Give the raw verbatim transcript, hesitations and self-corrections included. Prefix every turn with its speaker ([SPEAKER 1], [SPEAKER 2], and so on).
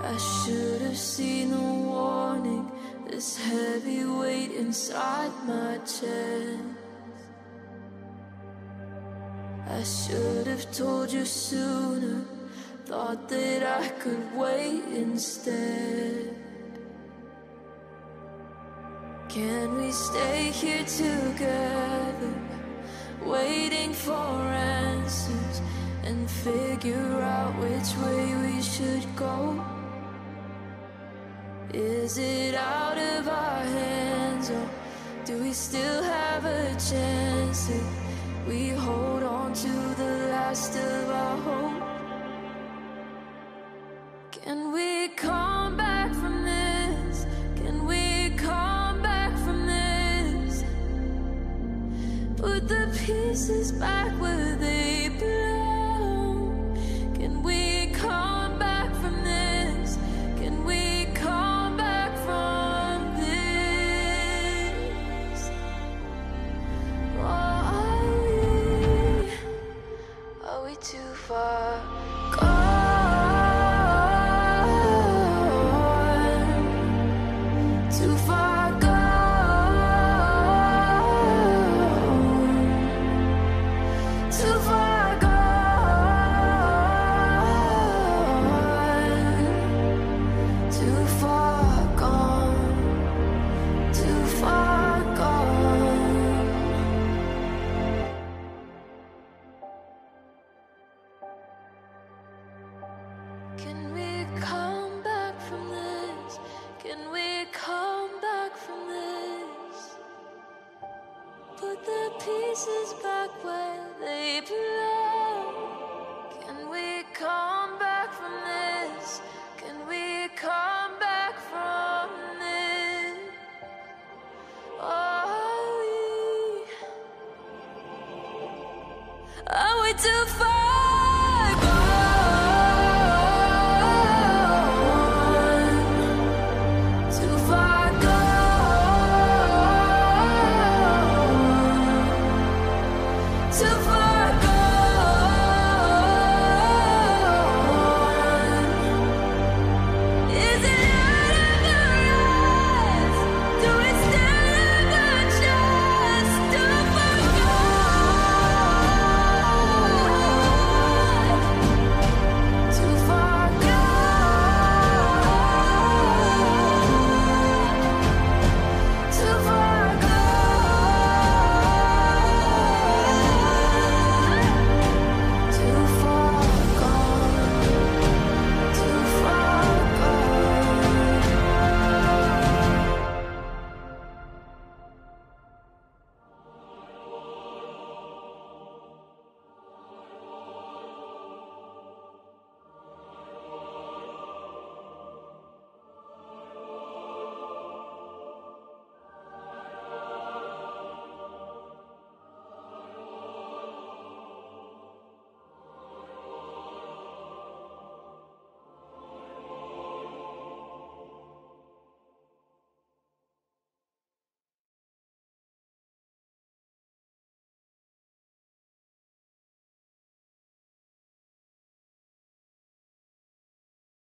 [SPEAKER 1] I should have seen the warning, this heavy weight inside my chest. I should have told you sooner, thought that I could wait instead. Can we stay here together, waiting for answers, and figure out which way we should go? Is it out of our hands, or do we still have a chance if we hold on to the last of our hope? Can we come back from this? Can we come back from this? Put the pieces back where they belong. Can we come back from this? Can we come back from this? Or are we, are we too far gone? Too far gone. Too far gone. Too far gone. Too far gone. Can we come back from this? Can we come back from this? Put the pieces back where they belong. Can we come back from this? Can we come back from this? Are we, are we too far?